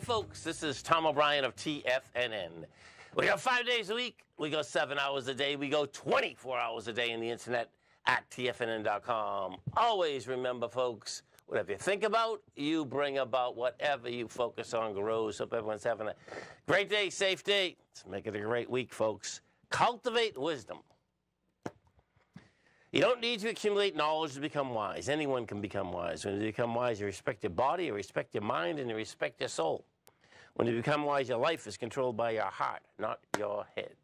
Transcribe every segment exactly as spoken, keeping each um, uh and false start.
folks, this is Tom O'Brien of T F N N. We go five days a week. We go seven hours a day. We go twenty-four hours a day in the internet at T F N N dot com. Always remember, folks, whatever you think about, you bring about. Whatever you focus on grows. Hope everyone's having a great day, safe day. Let's make it a great week, folks. Cultivate wisdom. You don't need to accumulate knowledge to become wise. Anyone can become wise. When you become wise, you respect your body, you respect your mind, and you respect your soul. When you become wise, your life is controlled by your heart, not your head.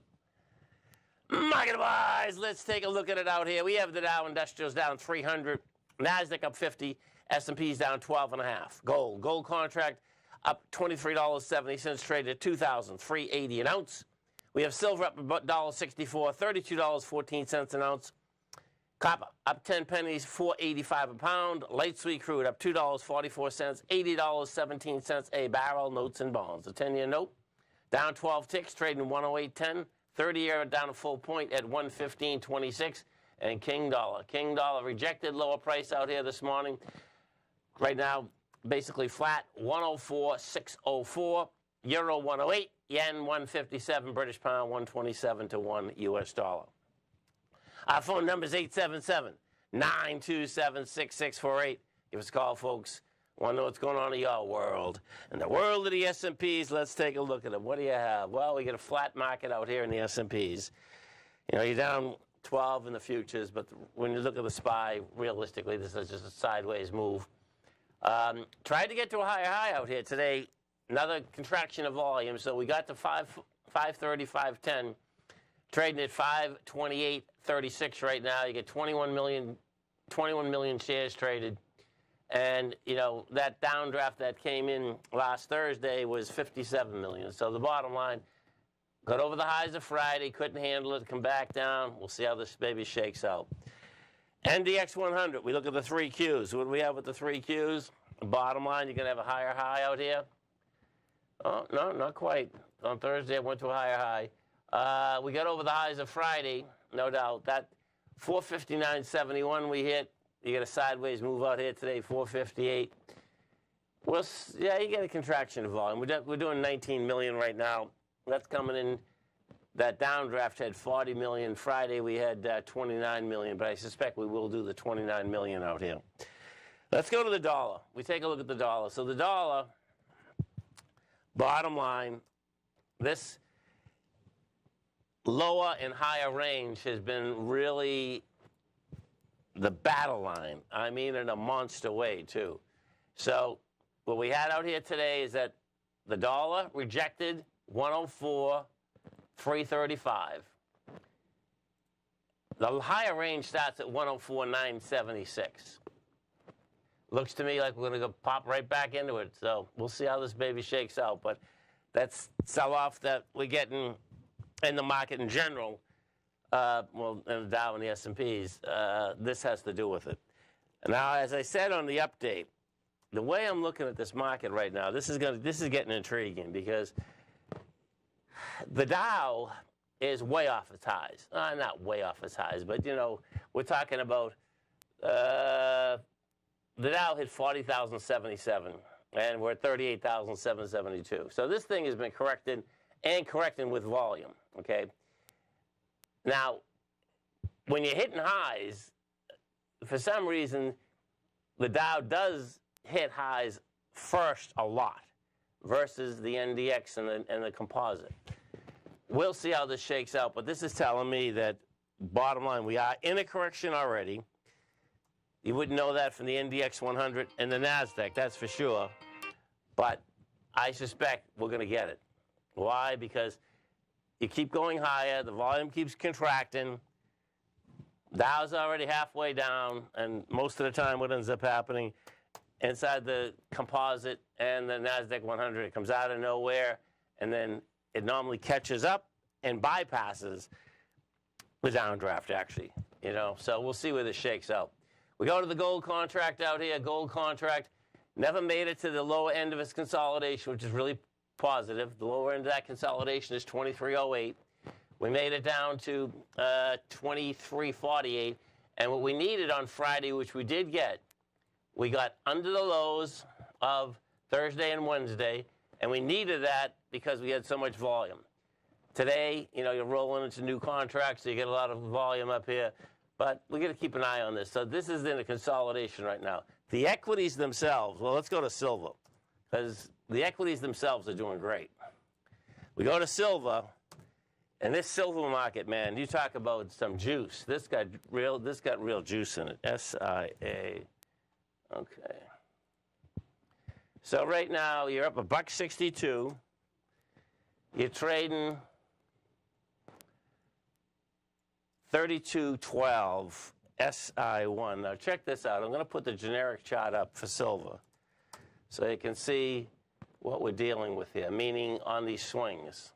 Market-wise, let's take a look at it out here. We have the Dow Industrials down three hundred, NASDAQ up fifty, S and P's down twelve and a half. Gold, gold contract up twenty-three dollars and seventy cents, traded at two thousand three hundred eighty dollars an ounce. We have silver up about one dollar sixty-four, thirty-two dollars and fourteen cents an ounce. Copper up ten pennies, four eighty-five a pound. Light sweet crude up two dollars and forty-four cents, eighty dollars and seventeen cents a barrel. Notes and bonds. The ten-year note down twelve ticks, trading one oh eight ten. thirty-year down a full point at one fifteen twenty-six. And King Dollar. King Dollar rejected lower price out here this morning. Right now, basically flat, one oh four six oh four. Euro one oh eight. Yen one fifty-seven. British pound one twenty-seven to one U S dollar. Our phone number is eight seven seven, nine two seven, six six four eight. Give us a call, folks. Want to know what's going on in your world. In the world of the S and Ps, let's take a look at them. What do you have? Well, we get a flat market out here in the S and Ps. You know, you're down twelve in the futures, but when you look at the S P Y, realistically, this is just a sideways move. Um, tried to get to a higher high out here today. Another contraction of volume, so we got to five thirty, five ten. Trading at five twenty-eight thirty-six right now. You get twenty-one million, twenty-one million shares traded. And, you know, that downdraft that came in last Thursday was fifty-seven million. So the bottom line, got over the highs of Friday, couldn't handle it, come back down. We'll see how this baby shakes out. N D X one hundred, we look at the three Qs. What do we have with the three Qs? The bottom line, you're going to have a higher high out here. Oh, no, not quite. On Thursday, it went to a higher high. Uh, we got over the highs of Friday, no doubt. That four fifty-nine seventy-one we hit. You get a sideways move out here today, four fifty-eight. Well, yeah, you get a contraction of volume. We're, we're doing nineteen million right now. That's coming in. That downdraft had forty million. Friday we had uh, twenty-nine million, but I suspect we will do the twenty-nine million out here. Let's go to the dollar. We take a look at the dollar. So the dollar, bottom line, this lower and higher range has been really the battle line. I mean, in a monster way, too. So what we had out here today is that the dollar rejected one oh four three thirty-five. The higher range starts at one oh four nine seventy-six. Looks to me like we're going to go pop right back into it. So we'll see how this baby shakes out. But that's sell-off that we're getting in the market in general, uh, well, in the Dow and the S and Ps, uh, this has to do with it. Now, as I said on the update, the way I'm looking at this market right now, this is going this is getting intriguing because the Dow is way off its highs. Uh, not way off its highs, but, you know, we're talking about uh, the Dow hit forty thousand seventy-seven, and we're at thirty-eight thousand seven hundred seventy-two. So this thing has been corrected and correcting with volume, okay? Now, when you're hitting highs, for some reason, the Dow does hit highs first a lot versus the N D X and the, and the composite. We'll see how this shakes out, but this is telling me that, bottom line, we are in a correction already. You wouldn't know that from the N D X one hundred and the NASDAQ, that's for sure. But I suspect we're going to get it. Why? Because you keep going higher, the volume keeps contracting, Dow's already halfway down, and most of the time what ends up happening inside the composite and the NASDAQ one hundred, it comes out of nowhere, and then it normally catches up and bypasses the downdraft, actually. You know, so we'll see where this shakes out. We go to the gold contract out here. Gold contract never made it to the lower end of its consolidation, which is really positive. The lower end of that consolidation is twenty-three oh eight. We made it down to uh, twenty-three forty-eight. And what we needed on Friday, which we did get, we got under the lows of Thursday and Wednesday. And we needed that because we had so much volume. Today, you know, you're rolling into new contracts, so you get a lot of volume up here. But we got to keep an eye on this. So this is in a consolidation right now. The equities themselves, well, let's go to silver, because the equities themselves are doing great. We go to silver, and this silver market, man, you talk about some juice. This got real, this got real juice in it. S I A. Okay. So right now, you're up a buck sixty-two. You're trading thirty-two twelve S I one. Now check this out. I'm going to put the generic chart up for silver so you can see what we're dealing with here, meaning on these swings.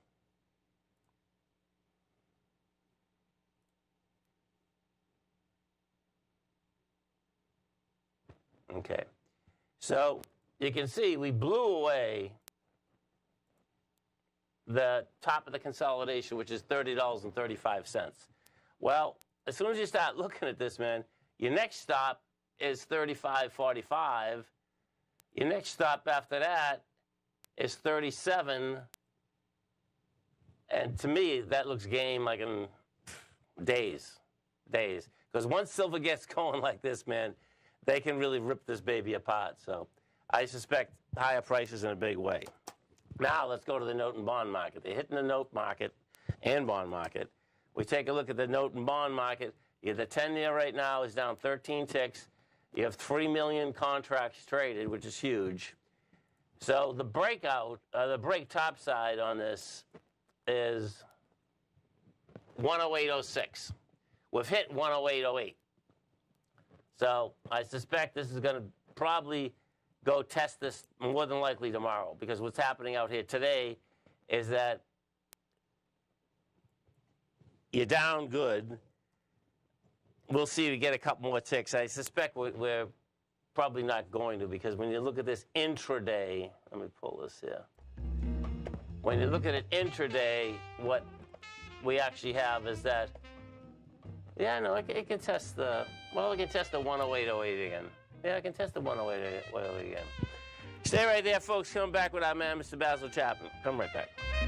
Okay. So you can see we blew away the top of the consolidation, which is thirty dollars and thirty-five cents. Well, as soon as you start looking at this, man, your next stop is thirty-five forty-five. Your next stop after that is thirty-seven. And to me, that looks game like in days, days. Because once silver gets going like this, man, they can really rip this baby apart. So I suspect higher prices in a big way. Now let's go to the note and bond market. They're hitting the note market and bond market. We take a look at the note and bond market. You have the ten-year right now is down thirteen ticks. You have three million contracts traded, which is huge. So the breakout, uh, the break top side on this is one oh eight oh six. We've hit one oh eight oh eight. So I suspect this is going to probably go test this more than likely tomorrow, because what's happening out here today is that you're down good. We'll see if we get a couple more ticks. I suspect we're, we're probably not going to, because when you look at this intraday, let me pull this here. When you look at it intraday, what we actually have is that, yeah, no, it, it can test the, well, it can test the one oh eight oh eight again. Yeah, I can test the one oh eight oh eight again. Stay right there, folks. Come back with our man, Mister Basil Chapman. Come right back.